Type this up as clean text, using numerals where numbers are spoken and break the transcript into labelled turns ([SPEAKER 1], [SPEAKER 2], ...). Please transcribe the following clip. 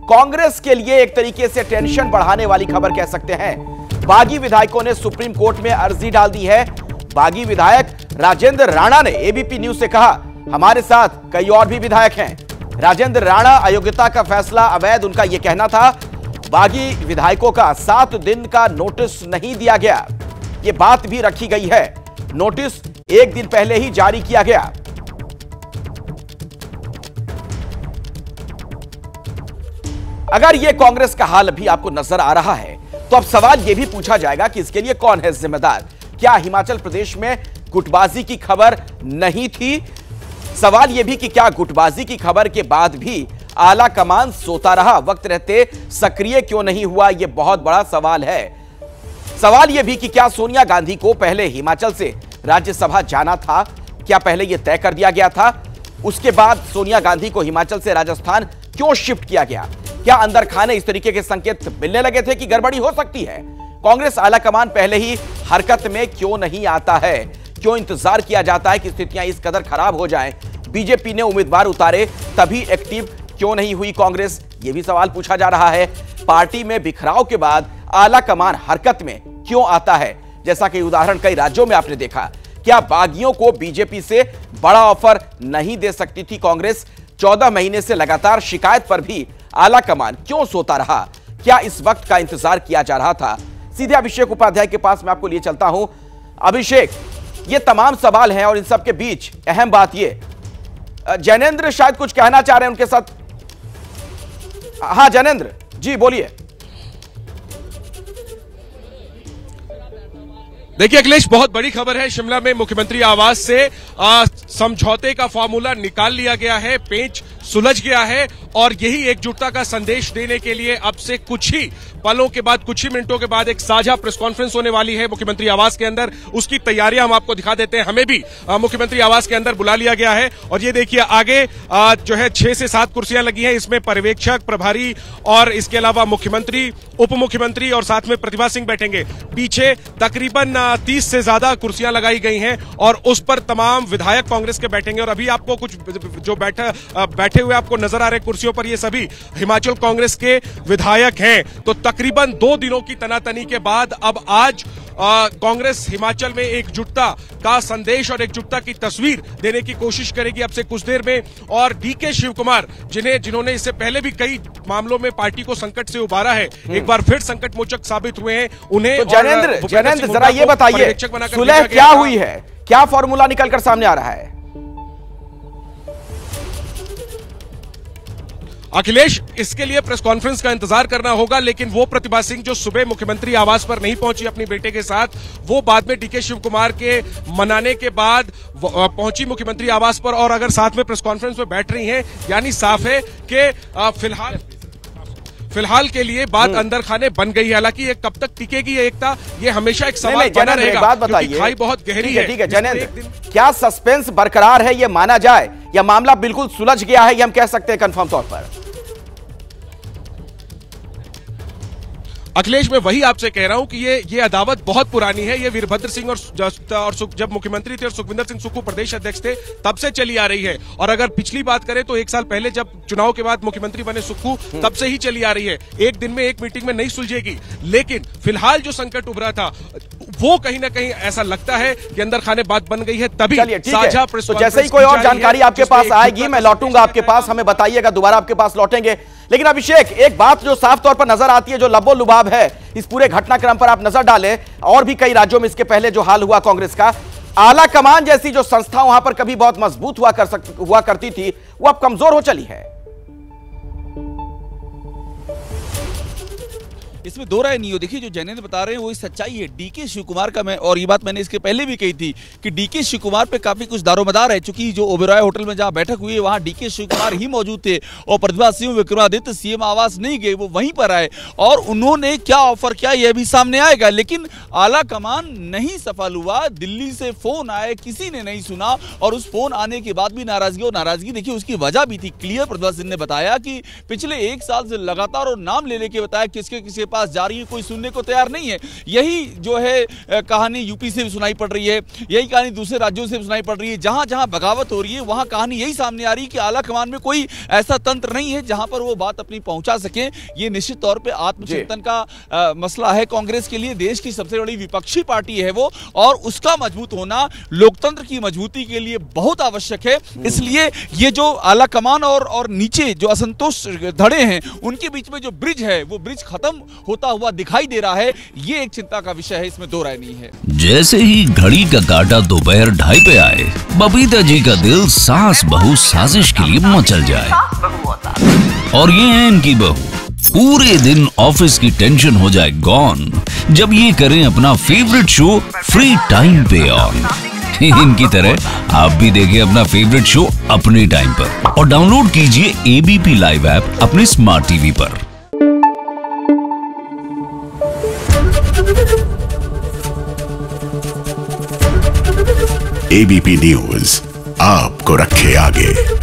[SPEAKER 1] कांग्रेस के लिए एक तरीके से टेंशन बढ़ाने वाली खबर कह सकते हैं। बागी विधायकों ने सुप्रीम कोर्ट में अर्जी डाल दी है। बागी विधायक राजेंद्र राणा ने एबीपी न्यूज से कहा, हमारे साथ कई और भी विधायक हैं। राजेंद्र राणा, अयोग्यता का फैसला अवैध, उनका यह कहना था। बागी विधायकों का 7 दिन का नोटिस नहीं दिया गया, यह बात भी रखी गई है। नोटिस 1 दिन पहले ही जारी किया गया। अगर यह कांग्रेस का हाल अभी आपको नजर आ रहा है तो अब सवाल यह भी पूछा जाएगा कि इसके लिए कौन है जिम्मेदार। क्या हिमाचल प्रदेश में गुटबाजी की खबर नहीं थी? सवाल यह भी कि क्या गुटबाजी की खबर के बाद भी आला कमान सोता रहा, वक्त रहते सक्रिय क्यों नहीं हुआ? यह बहुत बड़ा सवाल है। सवाल यह भी कि क्या सोनिया गांधी को पहले हिमाचल से राज्यसभा जाना था? क्या पहले यह तय कर दिया गया था? उसके बाद सोनिया गांधी को हिमाचल से राजस्थान क्यों शिफ्ट किया गया? क्या अंदर खाने इस तरीके के संकेत मिलने लगे थे कि गड़बड़ी हो सकती है? कांग्रेस आलाकमान पहले ही हरकत में क्यों नहीं आता है? क्यों इंतजार किया जाता है कि स्थितियां इस कदर खराब हो जाएं? बीजेपी ने उम्मीदवार उतारे तभी एक्टिव क्यों नहीं हुई कांग्रेस? यह भी सवाल पूछा जा रहा है। पार्टी में बिखराव के बाद आलाकमान हरकत में क्यों आता है? जैसा कि उदाहरण कई राज्यों में आपने देखा। क्या बागियों को बीजेपी से बड़ा ऑफर नहीं दे सकती थी कांग्रेस? 14 महीने से लगातार शिकायत पर भी आलाकमान क्यों सोता रहा? क्या इस वक्त का इंतजार किया जा रहा था? सीधे अभिषेक उपाध्याय के पास मैं आपको लिए चलता हूं। अभिषेक, ये तमाम सवाल हैं और इन सब के बीच अहम बात ये, जैनेंद्र शायद कुछ कहना चाह रहे हैं उनके साथ। हां जैनेंद्र जी बोलिए।
[SPEAKER 2] देखिए अखिलेश, बहुत बड़ी खबर है। शिमला में मुख्यमंत्री आवास से समझौते का फॉर्मूला निकाल लिया गया है, पेच सुलझ गया है और यही एकजुटता का संदेश देने के लिए अब से कुछ ही पलों के बाद, कुछ ही मिनटों के बाद एक साझा प्रेस कॉन्फ्रेंस होने वाली है मुख्यमंत्री आवास के अंदर। उसकी तैयारियां हम आपको दिखा देते हैं। हमें भी मुख्यमंत्री आवास के अंदर बुला लिया गया है और ये देखिए आगे जो है 6 से 7 कुर्सियां लगी हैं। इसमें पर्यवेक्षक, प्रभारी और इसके अलावा मुख्यमंत्री, उप मुख्यमंत्री और साथ में प्रतिभा सिंह बैठेंगे। पीछे तकरीबन 30 से ज्यादा कुर्सियां लगाई गई हैं और उस पर तमाम विधायक कांग्रेस के बैठेंगे। और अभी आपको कुछ जो बैठे हुए आपको नजर आ रहे कुर्सियों पर, ये सभी हिमाचल कांग्रेस के विधायक हैं। तो तकरीबन 2 दिनों की तनातनी के बाद अब आज कांग्रेस हिमाचल में एकजुटता का संदेश और एकजुटता की तस्वीर देने की कोशिश करेगी अब से कुछ देर में। और डीके शिव कुमार, जिन्होंने इससे पहले भी कई मामलों में पार्टी को संकट से उबारा है, एक बार फिर संकट मोचक साबित हुए हैं। उन्हें
[SPEAKER 1] तो जैनेंद्र जरा ये बताइए, सुलह क्या हुई है? क्या फॉर्मूला निकलकर सामने आ रहा है?
[SPEAKER 2] अखिलेश, इसके लिए प्रेस कॉन्फ्रेंस का इंतजार करना होगा, लेकिन वो प्रतिभा सिंह जो सुबह मुख्यमंत्री आवास पर नहीं पहुंची अपनी बेटे के साथ, वो बाद में डीके शिव कुमार के मनाने के बाद पहुंची मुख्यमंत्री आवास पर और अगर साथ में प्रेस कॉन्फ्रेंस में बैठ रही हैं, यानी साफ है कि फिलहाल के लिए बात अंदर खाने बन गई है। हालांकि ये कब तक टिकेगी ये एकता, ये हमेशा एक सवाल बना रहेगा।
[SPEAKER 1] बात बताइए,
[SPEAKER 2] खाई बहुत गहरी है।
[SPEAKER 1] ठीक है जैनेंद्र, क्या सस्पेंस बरकरार है, ये माना जाए, या मामला बिल्कुल सुलझ गया है, ये हम कह सकते हैं कंफर्म तौर पर?
[SPEAKER 2] अखिलेश, मैं वही आपसे कह रहा हूं कि ये अदावत बहुत पुरानी है। ये वीरभद्र सिंह और जब मुख्यमंत्री थे और सुखविंदर सिंह सुक्खू प्रदेश अध्यक्ष थे, तब से चली आ रही है। और अगर पिछली बात करें तो 1 साल पहले जब चुनाव के बाद मुख्यमंत्री बने सुक्खू, तब से ही चली आ रही है। एक दिन में, एक मीटिंग में नहीं सुलझेगी, लेकिन फिलहाल जो संकट उभरा था वो कहीं ना कहीं ऐसा लगता है कि अंदर खाने बात बन गई है। तभी साझा प्रेस
[SPEAKER 1] तो जैसे ही कोई और जानकारी आपके पास आएगी मैं लौटूंगा आपके पास, हमें बताइएगा, दोबारा आपके पास लौटेंगे। लेकिन अभिषेक, एक बात जो साफ तौर पर नजर आती है, जो लबो लुबाब है इस पूरे घटनाक्रम पर आप नजर डालें, और भी कई राज्यों में इसके पहले जो हाल हुआ कांग्रेस का, आला कमान जैसी जो संस्था वहां पर कभी बहुत मजबूत हुआ करती थी, वो अब कमजोर हो चली है।
[SPEAKER 3] इसमें दो राय नहीं हो। देखिए जो जैनेंद्र बता रहे हैं वही सच्चाई है। डीके शिव कुमार का, मैं और ये बात मैंने इसके पहले भी कही थी कि डीके शिव कुमार पे काफी कुछ दारोमदार है, चूंकि जो ओबेरॉय होटल में जहां बैठक हुई है वहां डीके शिव कुमार ही मौजूद थे और प्रतिभा सिंह, विक्रमादित्य सीएम आवास नहीं गए, वो वहीं पर आए और उन्होंने क्या ऑफर किया यह भी सामने आएगा। लेकिन आला कमान नहीं सफल हुआ। दिल्ली से फोन आए, किसी ने नहीं सुना और उस फोन आने के बाद भी नाराजगी, और नाराजगी देखिए उसकी वजह भी थी क्लियर। प्रतिभा सिंह ने बताया कि पिछले 1 साल से लगातार और नाम ले लेके बताया किसके किसके पास जा रही है, कोई सुनने को तैयार नहीं है। यही जो है कहानी यूपी से भी सुनाई पड़ रही है, यही कहानी दूसरे राज्यों से भी सुनाई पड़ रही है। जहां जहां बगावत हो रही है वहां कहानी यही सामने आ रही है कि आला कमान में कोई ऐसा तंत्र नहीं है जहां पर वो बात अपनी पहुंचा सके। ये निश्चित तौर पे आत्मचिंतन का मसला है कांग्रेस के लिए। देश की सबसे बड़ी विपक्षी पार्टी है वो, और उसका मजबूत होना लोकतंत्र की मजबूती के लिए बहुत आवश्यक है। इसलिए ये जो आला कमान और नीचे जो असंतोष धड़े हैं उनके बीच में जो ब्रिज है वो ब्रिज खत्म होता हुआ दिखाई दे रहा है। ये एक चिंता का विषय है, इसमें दो राय नहीं है।
[SPEAKER 4] जैसे ही घड़ी का काटा दोपहर 2:30 पे आए, बबीता जी का दिल सास बहू साजिश के लिए मचल जाए। और ये है इनकी बहू, पूरे दिन ऑफिस की टेंशन हो जाए गॉन जब ये करें अपना फेवरेट शो फ्री टाइम पे ऑन। इनकी तरह आप भी देखिए अपना फेवरेट शो अपने टाइम पर और डाउनलोड कीजिए एबीपी लाइव ऐप अपने स्मार्ट टीवी पर।
[SPEAKER 5] एबीपी न्यूज आपको रखे आगे।